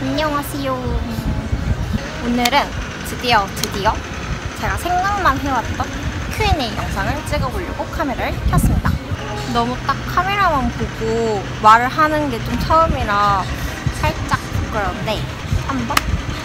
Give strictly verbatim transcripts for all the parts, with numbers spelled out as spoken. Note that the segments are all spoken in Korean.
안녕하세요. 오늘은 드디어 드디어 제가 생각만 해왔던 큐 앤 에이 영상을 찍어보려고 카메라를 켰습니다. 너무 딱 카메라만 보고 말을 하는 게 좀 처음이라 살짝 부끄러운데 한번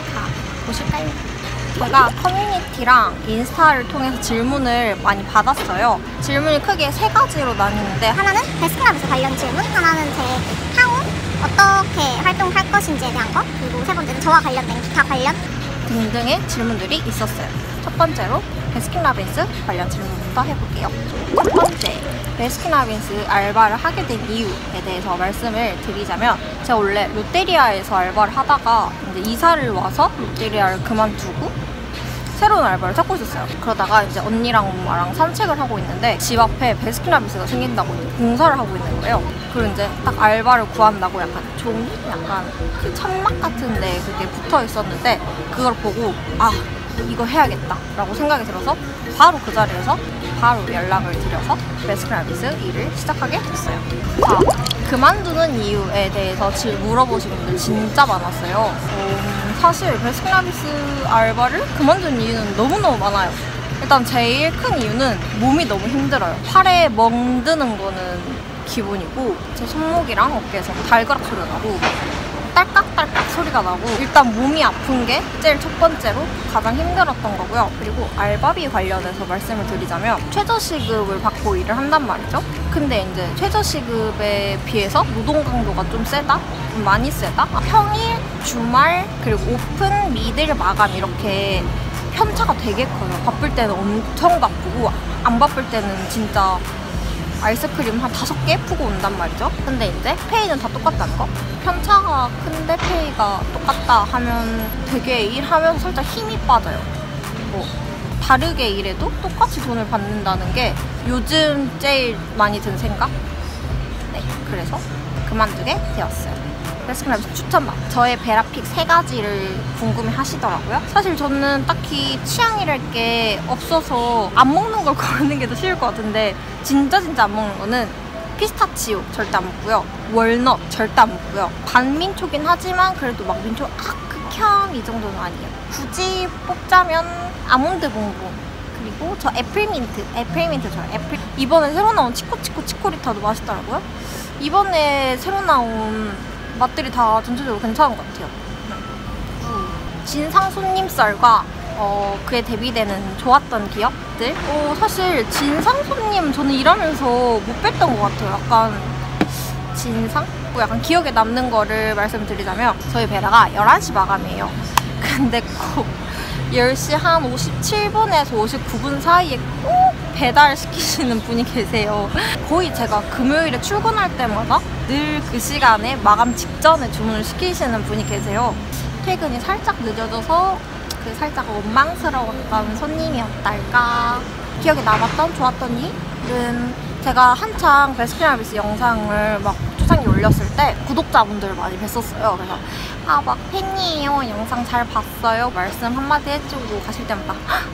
가보실까요? 제가 커뮤니티랑 인스타를 통해서 질문을 많이 받았어요. 질문이 크게 세 가지로 나뉘는데, 하나는 베스킨라빈스 관련 질문, 하나는 제 향후 어떻게 활동할 것인지에 대한 거, 그리고 세 번째는 저와 관련된 기타 관련 등등의 질문들이 있었어요. 첫 번째로 베스킨라빈스 관련 질문부터 해볼게요. 첫 번째, 베스킨라빈스 알바를 하게 된 이유에 대해서 말씀을 드리자면, 제가 원래 롯데리아에서 알바를 하다가 이제 이사를 와서 롯데리아를 그만두고 새로운 알바를 찾고 있었어요. 그러다가 이제 언니랑 엄마랑 산책을 하고 있는데 집 앞에 베스킨라빈스가 생긴다고 이제 공사를 하고 있는 거예요. 그리고 이제 딱 알바를 구한다고 약간 종이? 약간 그 천막 같은데 그게 붙어 있었는데, 그걸 보고 아, 이거 해야겠다 라고 생각이 들어서 바로 그 자리에서 바로 연락을 드려서 베스킨라빈스 일을 시작하게 됐어요. 자, 그만두는 이유에 대해서 물어보신 분들 진짜 많았어요. 음, 사실 베스킨라빈스 알바를 그만둔 이유는 너무너무 많아요. 일단 제일 큰 이유는 몸이 너무 힘들어요. 팔에 멍드는 거는 기본이고, 제 손목이랑 어깨에서 달그락 소리가 나고 딸깍딸깍 소리가 나고, 일단 몸이 아픈 게 제일 첫 번째로 가장 힘들었던 거고요. 그리고 알바비 관련해서 말씀을 드리자면 최저시급을 받고 일을 한단 말이죠. 근데 이제 최저시급에 비해서 노동 강도가 좀 세다? 좀 많이 세다? 평일, 주말, 그리고 오픈, 미들, 마감 이렇게 편차가 되게 커요. 바쁠 때는 엄청 바쁘고 안 바쁠 때는 진짜 아이스크림 한 다섯 개 푸고 온단 말이죠. 근데 이제 페이는 다 똑같다는 거? 편차가 큰데 페이가 똑같다 하면 되게 일하면서 살짝 힘이 빠져요. 뭐 다르게 일해도 똑같이 돈을 받는다는 게 요즘 제일 많이 든 생각? 네, 그래서 그만두게 되었어요. 베스킨라빈스 추천맛, 저의 베라픽 세 가지를 궁금해 하시더라고요. 사실 저는 딱히 취향이랄 게 없어서 안 먹는 걸 고르는 게 더 쉬울 것 같은데, 진짜 진짜 안 먹는 거는 피스타치오 절대 안 먹고요, 월넛 절대 안 먹고요, 반민초긴 하지만 그래도 막 민초 아 극혐 이 정도는 아니에요. 굳이 뽑자면 아몬드 봉봉, 그리고 저 애플민트, 애플민트 좋아요. 애플. 이번에 새로 나온 치코치코 치코리타도 맛있더라고요. 이번에 새로 나온 맛들이 다 전체적으로 괜찮은 것 같아요. 진상 손님썰과 어, 그에 대비되는 좋았던 기억들? 어, 사실 진상 손님 저는 일하면서 못 뵀던 것 같아요. 약간 진상? 뭐 약간 기억에 남는 거를 말씀드리자면, 저희 베라가 열한 시 마감이에요. 근데 꼭 열 시 한 오십칠 분에서 오십구 분 사이에 꼭 배달시키시는 분이 계세요. 거의 제가 금요일에 출근할 때마다 늘 그 시간에 마감 직전에 주문을 시키시는 분이 계세요. 퇴근이 살짝 늦어져서 그 살짝 원망스러웠던 손님이었달까. 기억에 남았던 좋았던 일은, 제가 한창 베스킨라빈스 영상을 막 초창기 올렸을 때 구독자분들 많이 뵀었어요. 그래서 아, 막 팬이에요, 영상 잘 봤어요 말씀 한마디 해주고 가실 때마다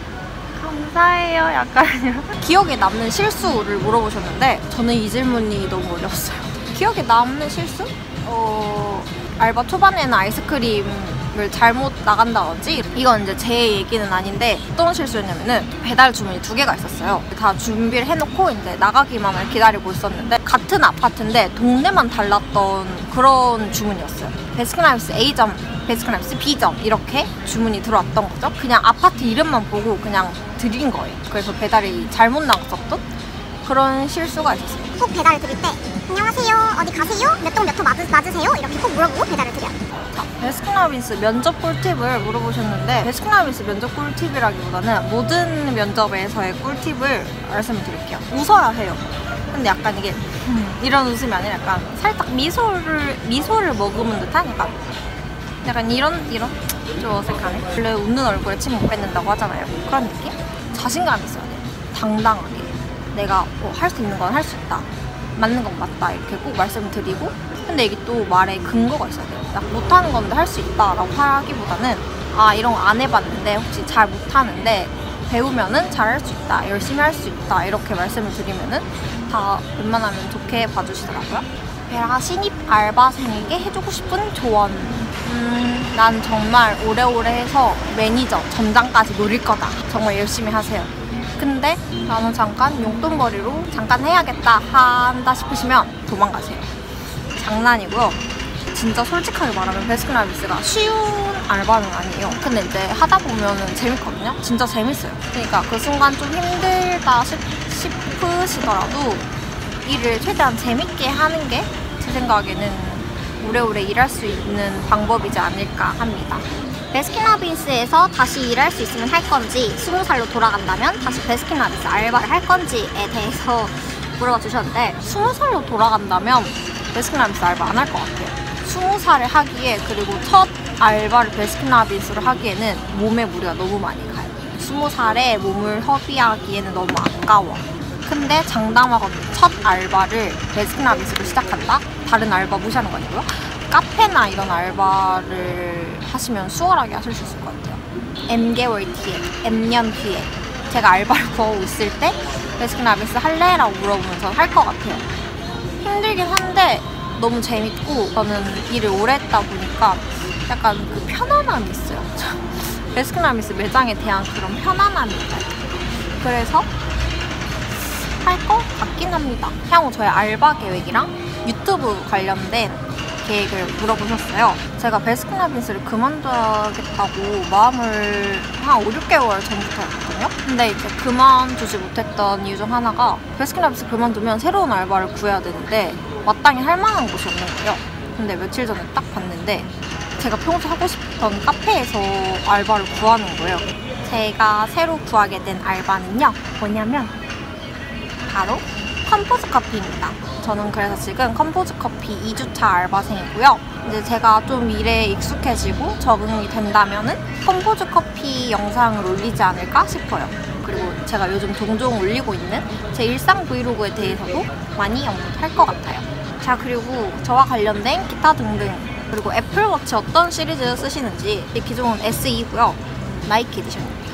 감사해요 약간 기억에 남는 실수를 물어보셨는데, 저는 이 질문이 너무 어려웠어요. 기억에 남는 실수? 어... 알바 초반에는 아이스크림을 잘못 나간다든지, 이건 이제 제 얘기는 아닌데 어떤 실수였냐면은 배달 주문이 두 개가 있었어요. 다 준비를 해놓고 이제 나가기만을 기다리고 있었는데, 같은 아파트인데 동네만 달랐던 그런 주문이었어요. 베스킨라빈스 A점, 베스킨라빈스 B점 이렇게 주문이 들어왔던 거죠. 그냥 아파트 이름만 보고 그냥 드린 거예요. 그래서 배달이 잘못 나갔었던 그런 실수가 있었어요. 꼭 배달을 드릴 때 안녕하세요, 어디 가세요? 몇 동 몇 호 맞으세요? 이렇게 꼭 물어보고 배달을 드려요. 자, 베스킨라빈스 면접 꿀팁을 물어보셨는데, 베스킨라빈스 면접 꿀팁이라기보다는 모든 면접에서의 꿀팁을 말씀드릴게요. 웃어야 해요. 근데 약간 이게 음, 이런 웃음이 아니라 약간 살짝 미소를 미소를 머금은 듯한, 약간 약간 이런 이런 좀 어색하네. 원래 웃는 얼굴에 침 못 뱉는다고 하잖아요. 그런 느낌? 자신감이 있어야 돼요. 당당하게 내가 뭐 할 수 있는 건 할 수 있다, 맞는 건 맞다 이렇게 꼭 말씀을 드리고, 근데 이게 또 말에 근거가 있어야 돼요. 약 못하는 건데 할 수 있다라고 하기보다는 아, 이런 거 안 해봤는데 혹시 잘 못하는데 배우면은 잘할 수 있다, 열심히 할 수 있다 이렇게 말씀을 드리면은 다 웬만하면 좋게 봐주시더라고요. 베라 신입 알바생에게 해주고 싶은 조언. 음, 난 정말 오래오래 해서 매니저, 점장까지 노릴 거다. 정말 열심히 하세요. 근데 나는 잠깐 용돈벌이로 잠깐 해야겠다 한다 싶으시면 도망가세요. 장난이고요. 진짜 솔직하게 말하면 베스킨라빈스가 쉬운 알바는 아니에요. 근데 이제 하다 보면은 재밌거든요. 진짜 재밌어요. 그러니까 그 순간 좀 힘들다 싶, 싶으시더라도 일을 최대한 재밌게 하는 게 제 생각에는 오래오래 일할 수 있는 방법이지 않을까 합니다. 베스킨라빈스에서 다시 일할 수 있으면 할 건지, 스무 살로 돌아간다면 다시 베스킨라빈스 알바를 할 건지에 대해서 물어봐 주셨는데, 스무 살로 돌아간다면 베스킨라빈스 알바 안 할 것 같아요. 스무 살을 하기에, 그리고 첫 알바를 베스킨라빈스로 하기에는 몸에 무리가 너무 많이 가요. 스무 살에 몸을 허비하기에는 너무 아까워. 근데 장담하거든요. 첫 알바를 베스킨라빈스로 시작한다? 다른 알바 무시하는 거 아니고요. 카페나 이런 알바를 하시면 수월하게 하실 수 있을 것 같아요. N개월 뒤에, N년 뒤에 제가 알바를 구하고 있을 때 베스킨라빈스 할래? 라고 물어보면 저는 할 것 같아요. 힘들긴 한데 너무 재밌고, 저는 일을 오래 했다 보니까 약간 그 편안함이 있어요. 베스킨라빈스 매장에 대한 그런 편안함이 있어요. 그래서 할 것 같긴 합니다. 향후 저의 알바 계획이랑 유튜브 관련된 계획을 물어보셨어요. 제가 베스킨라빈스를 그만둬야겠다고 마음을 한 오, 육 개월 전부터 했거든요. 근데 이제 그만두지 못했던 이유 중 하나가 베스킨라빈스 그만두면 새로운 알바를 구해야 되는데 마땅히 할 만한 곳이 없는 거예요. 근데 며칠 전에 딱 봤는데 제가 평소 하고 싶던 카페에서 알바를 구하는 거예요. 제가 새로 구하게 된 알바는요, 뭐냐면 바로 컴포즈 커피입니다. 저는 그래서 지금 컴포즈 커피 이 주차 알바생이고요. 이제 제가 좀 일에 익숙해지고 적응이 된다면은 컴포즈 커피 영상을 올리지 않을까 싶어요. 그리고 제가 요즘 종종 올리고 있는 제 일상 브이로그에 대해서도 많이 업로드할 것 같아요. 자, 그리고 저와 관련된 기타 등등, 그리고 애플워치 어떤 시리즈 쓰시는지, 기종은 에스이고요. 나이키 에디션입니다.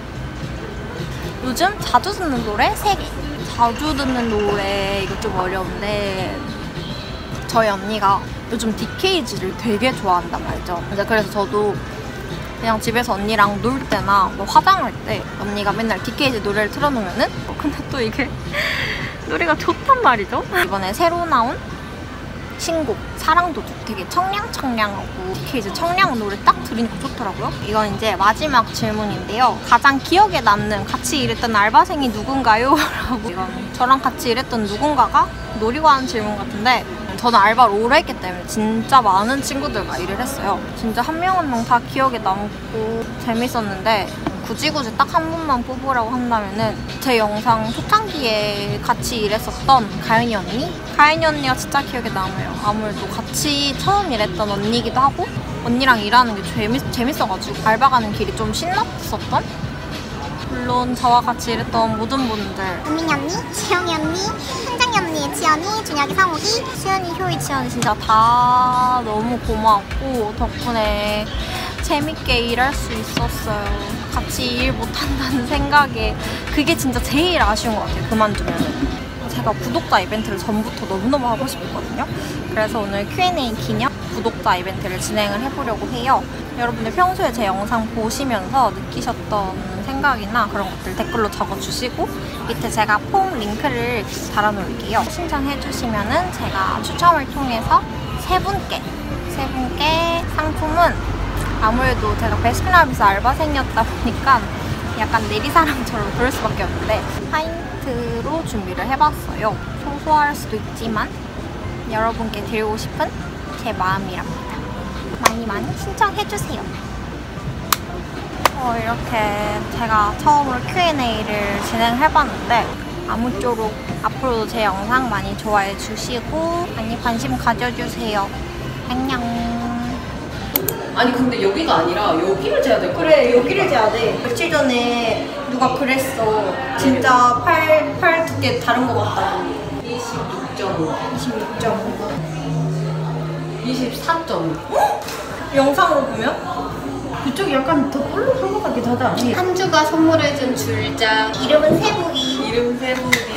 요즘 자주 듣는 노래 세 개. 자주 듣는 노래, 이거 좀 어려운데, 저희 언니가 요즘 디케이지를 되게 좋아한단 말이죠. 이제 그래서 저도 그냥 집에서 언니랑 놀 때나 뭐 화장할 때 언니가 맨날 디케이지 노래를 틀어놓으면은, 근데 또 이게 노래가 좋단 말이죠. 이번에 새로 나온 신곡 사랑도둑 되게 청량청량하고 디케이지 청량 노래 딱 들으니까 좋더라고요. 이건 이제 마지막 질문인데요. 가장 기억에 남는 같이 일했던 알바생이 누군가요? 라고, 이건 저랑 같이 일했던 누군가가 노리고 하는 질문 같은데, 저는 알바를 오래 했기 때문에 진짜 많은 친구들과 일을 했어요. 진짜 한 명 한 명 다 기억에 남고 재밌었는데, 굳이 굳이 딱 한 분만 뽑으라고 한다면은 제 영상 초창기에 같이 일했었던 가연이 언니? 가연이 언니가 진짜 기억에 남아요. 아무래도 같이 처음 일했던 언니이기도 하고, 언니랑 일하는 게 재밌, 재밌어가지고 알바 가는 길이 좀 신났었던? 물론 저와 같이 일했던 모든 분들, 은민이 언니, 지영이 언니, 현정이 언니, 지연이, 준혁이, 성욱이, 수연이, 효이, 지연이 진짜 다 너무 고마웠고, 덕분에 재밌게 일할 수 있었어요. 같이 일 못한다는 생각에 그게 진짜 제일 아쉬운 것 같아요. 그만두면. 제가 구독자 이벤트를 전부터 너무너무 하고 싶었거든요. 그래서 오늘 큐 앤 에이 기념 구독자 이벤트를 진행을 해보려고 해요. 여러분들 평소에 제 영상 보시면서 느끼셨던 생각이나 그런 것들 댓글로 적어주시고, 밑에 제가 폼 링크를 달아놓을게요. 신청해주시면은 제가 추첨을 통해서 세 분께 세 분께 상품은, 아무래도 제가 베스킨라빈스 알바생이었다 보니까 약간 내리사랑처럼 그럴 수밖에 없는데, 파인트로 준비를 해봤어요. 소소할 수도 있지만 여러분께 드리고 싶은 제 마음이랍니다. 많이 많이 신청해주세요. 어, 이렇게 제가 처음으로 큐 앤 에이를 진행해봤는데, 아무쪼록 앞으로도 제 영상 많이 좋아해주시고 많이 관심 가져주세요. 안녕. 아니 근데 여기가 아니라 여기를 재야 될 거야. 그래, 여기를 재야 돼. 며칠 전에 누가 그랬어. 진짜 팔, 팔 두께 다른 것 같다고. 이십육 점 오. 이십육 점 오. 이십사 점 오. 영상으로 보면 이쪽이 약간 더 볼록한 것 같기도 하다. 한주가 선물해준 줄장 이름은 세북이. 이름 세부기